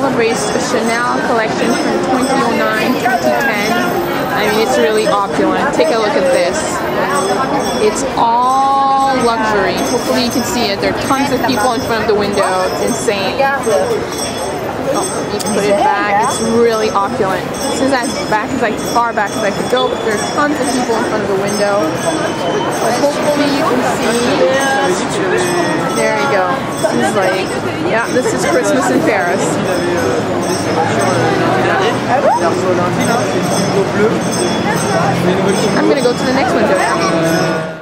celebrates a Chanel collection from 2009 to 2010. I mean, it's really opulent. Take a look at this. It's all luxury. Hopefully you can see it. There are tons of people in front of the window. It's insane. Oh, you can put it back. It's really opulent. This is as far back as I could go, but there's tons of people in front of the window. But hopefully you can see. There you go. This is like, yeah, this is Christmas in Paris. I'm gonna go to the next window now.